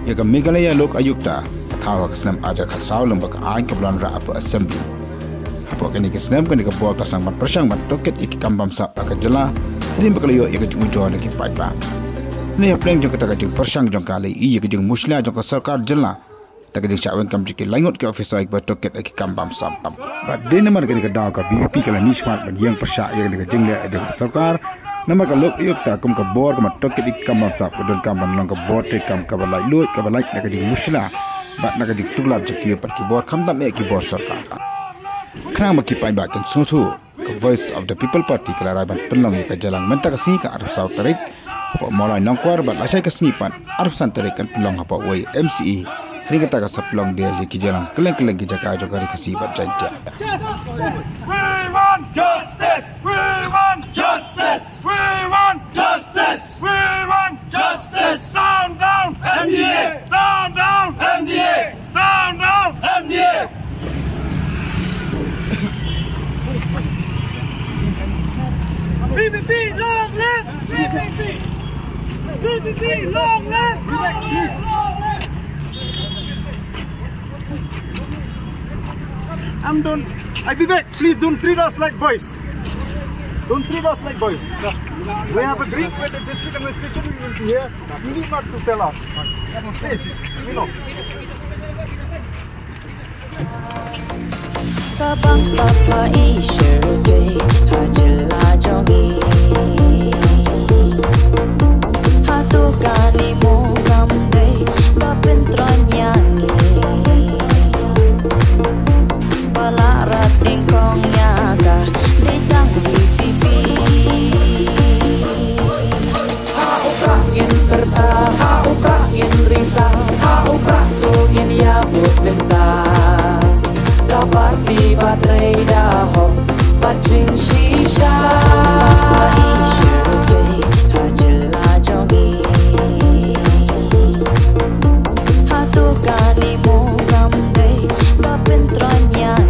yaga Meghalaya Lok Ayukta thawa kasnam ajar khasau lambak ain kablan ra apa assembly apa kani kasnam kani ka buak tasang ban persang ban toket iki kambam sa ka jala rim bakaliyo yaga junjo lagi paipa ne pleng jong kata jong persang jong kali i yaga jong musla jong ka sarkar jala tak jong chawen kam jiki langot ke officer ik ba toket iki kambam sa ba denemar kani ka daw ka BBP kala mismat ban yang persang yaga jong le ada sarkar nama ka Lok Ayukta kum ka bor ka toket ik kambam sa don kambam long ka bor te kam ka balai lut ka balai ka jong musla bat nak dik tulab jeki pat ki bor kham dam e ki bor sarkar khana ma ki pai ba kan sothu ka voice of the people party kala ra ban penlong ka jalang menta ka si ka arab sau tarik po molai nongkwar bat lasai ka snipan arab san tarik kan penlong apa wai MCE ri kata ka saplong dia ki jalang keleng-keleng ki jaka jo kari kasi bat janja We want justice. We want justice. We want justice. We want justice. Down, down, MDA. Down, down, MDA. Down, down, MDA. BBP, long live. BBP. BBP, long live. Long live. I'm done. I be back. Please don't treat us like boys. Don't treat us like boys. We have agreed with the district administration. We will be here. You need not to tell us. Please, you know. Kabang sapa isyurge hajila jongi hatu kani mo kamde bapentron yangi pala rating kong yaga ditang BBP haupangin bertah haupangin risau haupangin yabut bentah kabar di baterai dahok bacing shisha sapa isyurge hajila jongi hatu kani mo kamde bapentron yangi